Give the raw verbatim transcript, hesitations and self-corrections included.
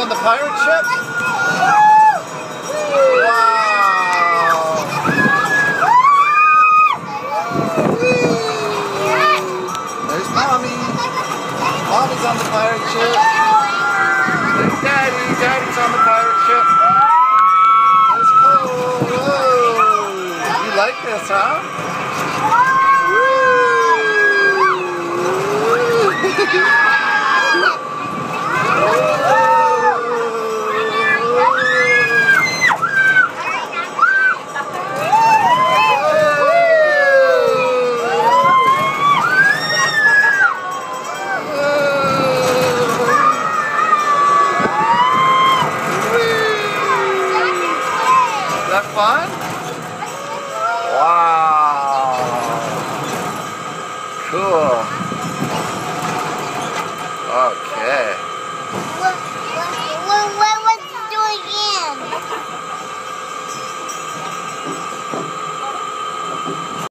on the pirate ship? Wow! There's Mommy. Mommy's on the pirate ship. There's Daddy. Daddy's on the pirate ship. There's Cole. Whoa! You like this, huh? Is that fun? Wow. Cool. Okay.